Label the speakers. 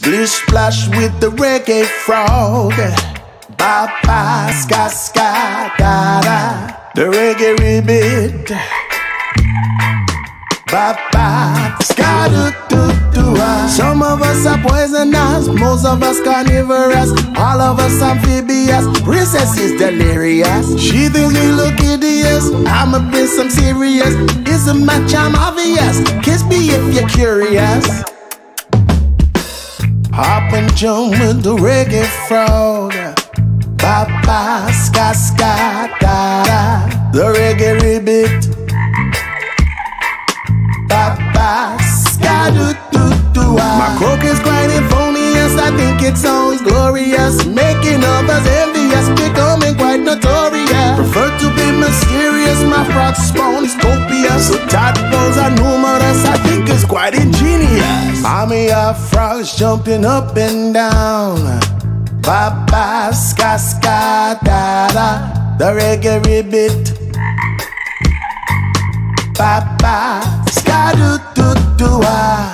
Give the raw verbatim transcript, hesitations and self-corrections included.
Speaker 1: Splish splash with the reggae frog. Ba ba ska ska da da. The reggae ribbit. Ba ba ska do do do ah. Some of us are poisonous, most of us carnivorous, all of us amphibious. Princess is delirious. She thinks we look hideous. I'ma be some serious. It's a match, I'm obvious. Kiss me if you're curious. Hop and jump with the reggae frog. Ba ba ska ska da da. The reggae ribbit. Ba ba ska do do do ah. My croak is quite euphonious. I think it sounds glorious, making others envious, becoming quite notorious. Prefer to be mysterious. My frog spawn is copious. The tadpoles are numerous. I think it's quite ingenious. Army of frogs jumping up and down. Ba ba ska ska da da. The reggae ribbit. Ba ba ska do do do ah.